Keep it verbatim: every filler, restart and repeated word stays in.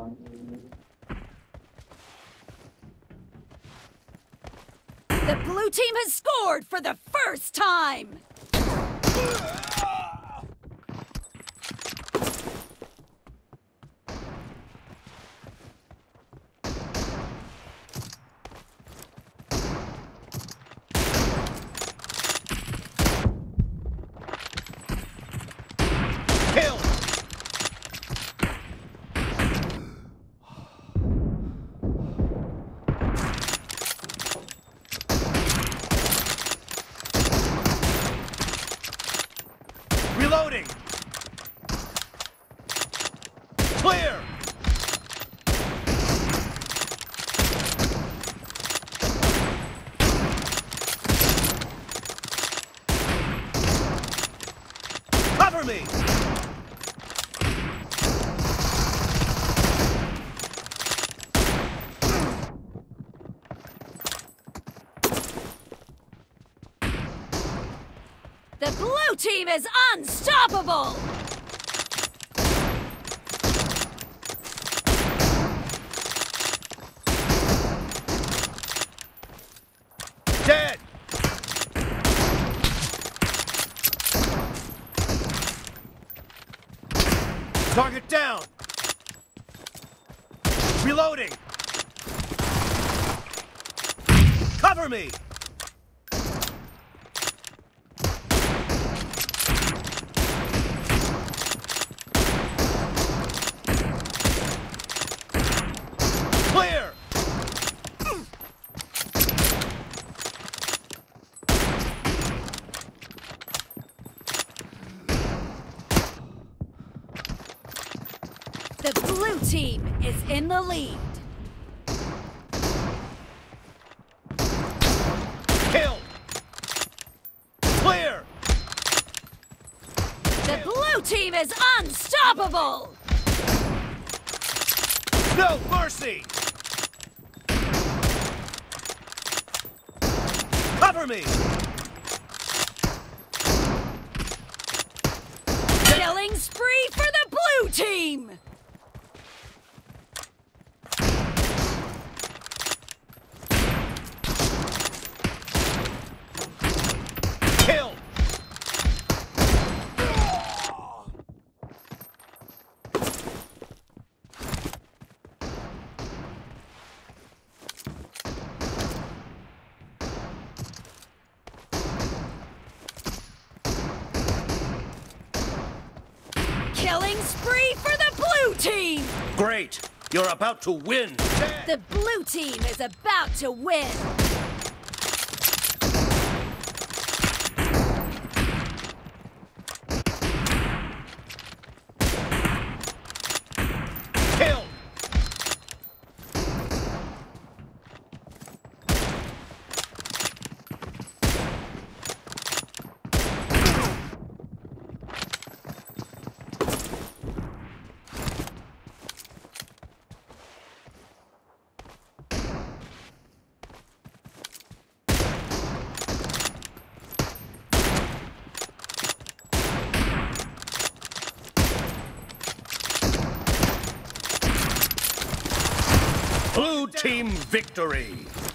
The blue team has scored for the first time! Reloading! Clear! Cover me! The blue team is unstoppable! Dead! Target down! Reloading! Cover me! Clear! The blue team is in the lead. Kill! Clear! The blue team is unstoppable! No mercy! Cover me! Killing spree for the blue team! Kill! Killing spree for the blue team! Great! You're about to win! The blue team is about to win! Kill! Blue team victory!